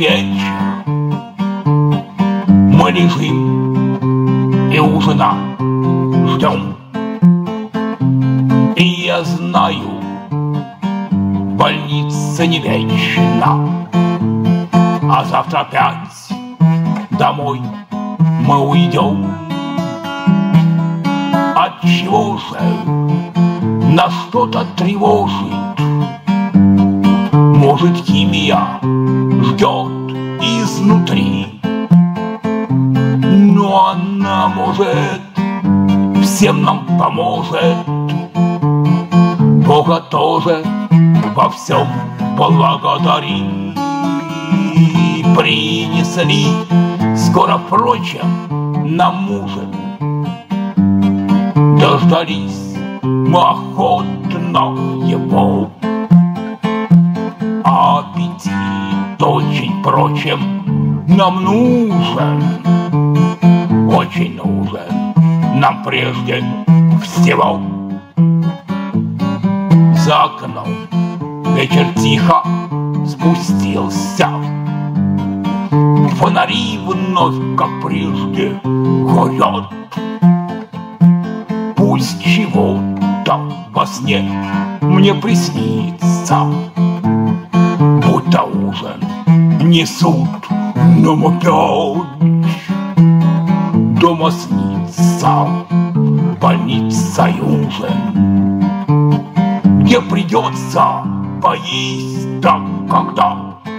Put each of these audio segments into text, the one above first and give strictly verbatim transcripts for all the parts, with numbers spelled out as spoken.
вечер. Мы лежим и ужина ждем. И я знаю, больница не вечна, а завтра опять домой мы уйдем. Отчего же нас что-то тревожит? Может, химия ждет изнутри, но она, может, всем нам поможет. Бога тоже во всем благодари. Принесли скоро, впрочем, нам ужин. Дождались мы охотно его. Аппетит очень, впрочем, нам нужен, очень нужен нам прежде всего. За окном вечер тихо спустился. Фонари вновь, как прежде, горят. Пусть чего-то во сне мне приснится, будто ужин несут нам опять. Дома снится больница и ужин, где придется поесть так, когда.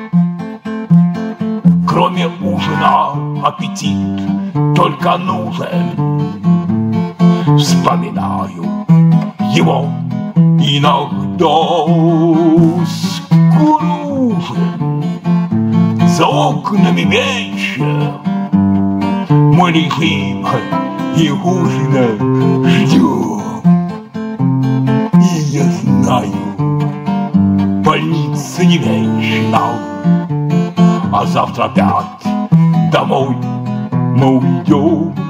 Кроме ужина аппетит только нужен. Вспоминаю его иногда. Скоро ужин, за окнами вечер. Мы лежим и ужина ждем. И я знаю, больница не вечна, а завтра опять домой мы уйдем.